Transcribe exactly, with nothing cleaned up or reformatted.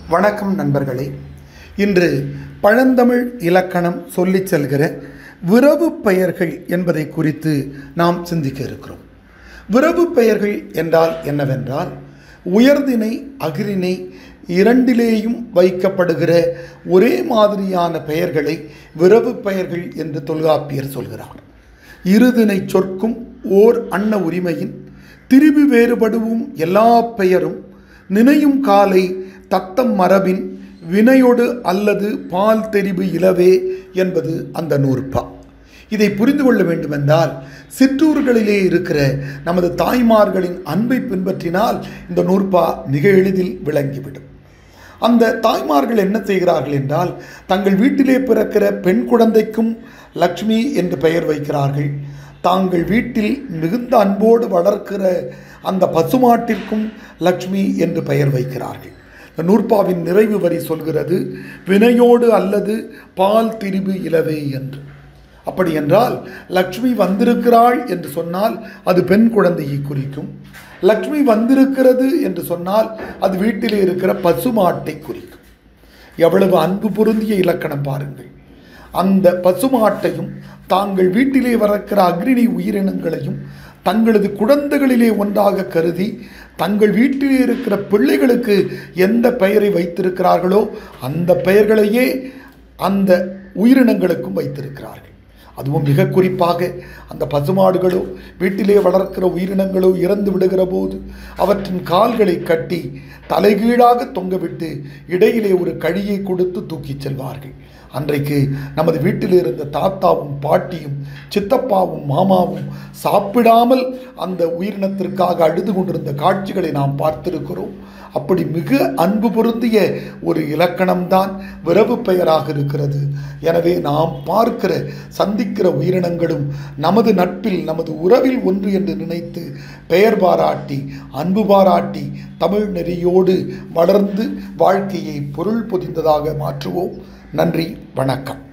வணக்கம் நண்பர்களே. இன்று பழந்தமிழ் இலக்கணம் சொல்லிச் செல்கிற விரவு பெயர்கள் என்பதை குறித்து நாம் சிந்திக்க இருக்கிறோம். விரவு பெயர்கள் என்றால் என்னவென்றால், உயர்திணை அகிரிணை இரண்டிலேயும் வைக்கப்படுகிற ஒரே மாதிரியான பெயர்களை விரவு பெயர்கள் என்று தொல்காப்பியர் சொல்கிறார். இருதிணை சொற்கும் ஓர் அன்ன உரிமையின் திரிபு வேறுபடுவும் எல்லா பெயரும் நினையும் காலை தத்தம் மரபின் வினையொடு அல்லது பால் தெரிபு இலவே என்பது அந்த நூற்பா. இதை புரிந்து கொள்ள வேண்டுமென்றால், சிற்றூர்களிலே இருக்கிற நமது தாய்மார்களின் அன்பை பின்பற்றினால் இந்த நூற்பா மிக எளிதில் விளங்கிவிடும். அந்த தாய்மார்கள் என்ன செய்கிறார்கள் என்றால், தங்கள் வீட்டிலே பிறக்கிற பெண் குழந்தைக்கும் லக்ஷ்மி என்று பெயர் வைக்கிறார்கள். தாங்கள் வீட்டில் மிகுந்த அன்போடு வளர்க்கிற அந்த பசுமாட்டிற்கும் லக்ஷ்மி என்று பெயர் வைக்கிறார்கள். நூற்பாவின் நிறைவு வரி சொல்கிறது, வினையோடு அல்லது பால் திரிபு இலவே என்று. அப்படி என்றால், லக்ஷ்மி வந்திருக்கிறாள் என்று சொன்னால் அது பெண் குழந்தையை குறிக்கும். லக்ஷ்மி வந்திருக்கிறது என்று சொன்னால் அது வீட்டிலே இருக்கிற பசுமாட்டை குறிக்கும். எவ்வளவு அன்பு பொருந்திய இலக்கணம் பாருங்கள். அந்த பசுமாட்டையும் தாங்கள் வீட்டிலே வளர்க்கிற அக்ரிணை உயிரினங்களையும் தங்களது குழந்தைகளிலே ஒன்றாக கருதி தங்கள் வீட்டிலே இருக்கிற பிள்ளைகளுக்கு எந்த பெயரை வைத்திருக்கிறார்களோ அந்த பெயர்களையே அந்த உயிரினங்களுக்கும் வைத்திருக்கிறார்கள். அதுவும் மிக குறிப்பாக அந்த பசுமாடுகளோ வீட்டிலே வளர்க்கிற உயிரினங்களோ இறந்து விடுகிற போது அவற்றின் கால்களை கட்டி தலைகீழாக தொங்கவிட்டு இடையிலே ஒரு கழியை கொடுத்து தூக்கிச் செல்வார்கள். அன்றைக்கு நமது வீட்டில் இருந்த தாத்தாவும் பாட்டியும் சித்தப்பாவும் மாமாவும் சாப்பிடாமல் அந்த உயிரினத்திற்காக அழுது கொண்டிருந்த காட்சிகளை நாம் பார்த்திருக்கிறோம். அப்படி மிக அன்பு பொருந்திய ஒரு இலக்கணம்தான் விரவு பெயராக இருக்கிறது. எனவே நாம் பார்க்கிற சந்திக்கிற உயிரினங்களும் நமது நட்பில் நமது உறவில் ஒன்று என்று நினைத்து பெயர் பாராட்டி அன்பு பாராட்டி தமிழ் நெறியோடு வளர்ந்து வாழ்க்கையை பொருள் பொதிந்ததாக மாற்றுவோம். நன்றி, வணக்கம்.